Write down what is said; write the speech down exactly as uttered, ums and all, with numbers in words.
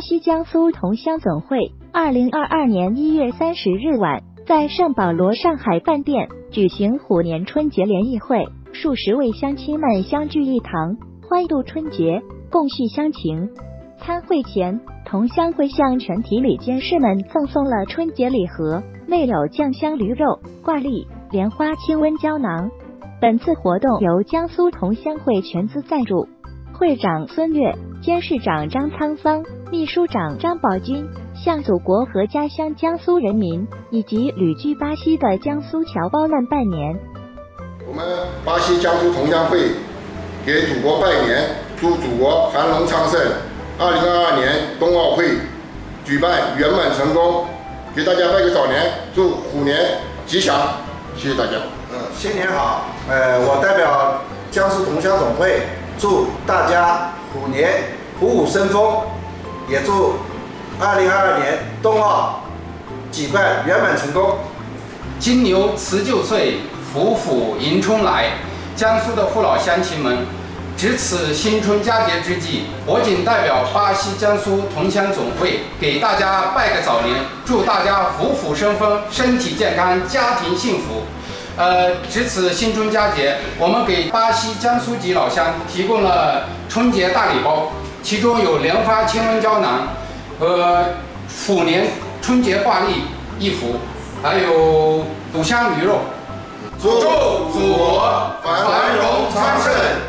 西江苏同乡总会二零二二年一月三十日晚，在圣保罗上海饭店举行虎年春节联谊会，数十位乡亲们相聚一堂，欢度春节，共叙乡情。参会前，同乡会向全体里监事们赠送了春节礼盒，内有酱香驴肉、挂历、莲花清瘟胶囊。本次活动由江苏同乡会全资赞助，会长孙悦、监事长张沧桑、秘书长张宝军向祖国和家乡江苏人民以及旅居巴西的江苏侨胞们拜年。 我们巴西江苏同乡会给祖国拜年，祝祖国繁荣昌盛。二零二二年冬奥会举办圆满成功，给大家拜个早年，祝虎年吉祥，谢谢大家。 嗯，新年好。呃，我代表江苏同乡总会祝大家虎年虎虎生风，也祝二零二二年冬奥举办圆满成功。 金牛辞旧岁，虎虎迎春来。江苏的父老乡亲们，值此新春佳节之际，我谨代表巴西江苏同乡总会给大家拜个早年，祝大家虎虎生风，身体健康，家庭幸福。呃，值此新春佳节，我们给巴西江苏籍老乡提供了春节大礼包，其中有莲花清瘟胶囊和虎年春节挂历一幅，还有卤香驴肉。 祝祖国繁荣昌盛。